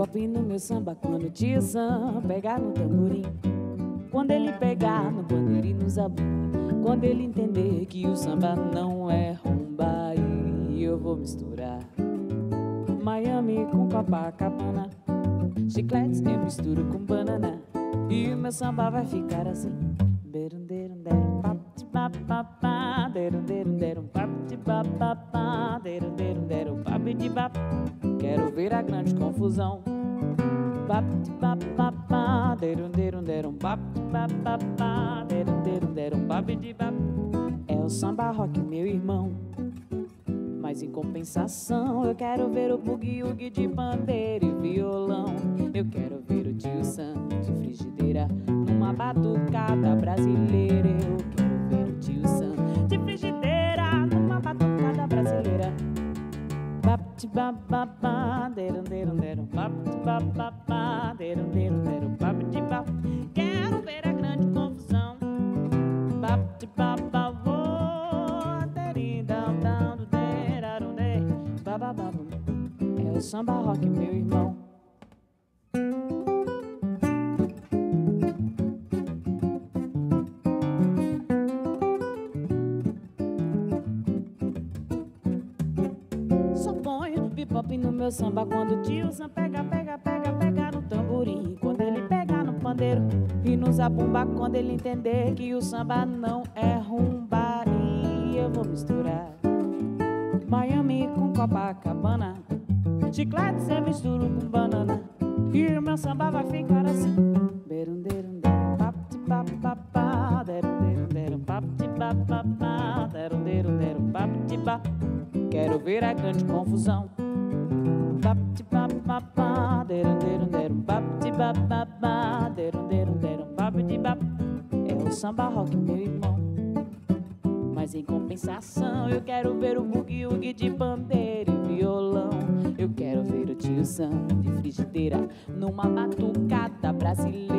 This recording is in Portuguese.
bop no meu samba quando o tio Sam pegar no tamborim. Quando ele pegar no pandeiro e no zabumba, quando ele entender que o samba não é rumba, e eu vou misturar Miami com Copacabana, chicletes eu misturo com banana, e o meu samba vai ficar assim. Quero ver a grande confusão. É o samba rock, meu irmão. Mas em compensação eu quero ver o bugue-ugue de pandeiro e violão. Eu quero ver o tio Sam de frigideira numa batucada brasileira. Eu quero ver o tio Sam de frigideira numa batucada brasileira. Quero ver a grande confusão. É o samba rock, meu irmão. Só ponho bebop no meu samba quando o tio Sam pega no tamborim. Quando ele pegar no pandeiro e no zabumba, quando ele entender que o samba não é rumba, e eu vou misturar Miami com Copacabana, chicletes eu misturo com banana, e o meu samba vai ficar assim. Quero ver a grande confusão. É o samba rock, meu irmão. Mas em compensação eu quero ver o bugue-ugue de pandeiro e violão. Eu quero ver o tio Sam de frigideira numa batucada brasileira.